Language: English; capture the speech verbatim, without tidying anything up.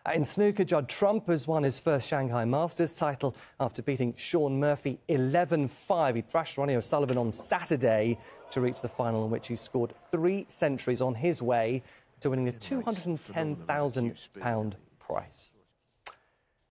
Uh, in snooker, Judd has won his first Shanghai Masters title after beating Sean Murphy eleven five. He thrashed Ronnie O'Sullivan on Saturday to reach the final, in which he scored three centuries on his way to winning the two hundred and ten thousand pound prize.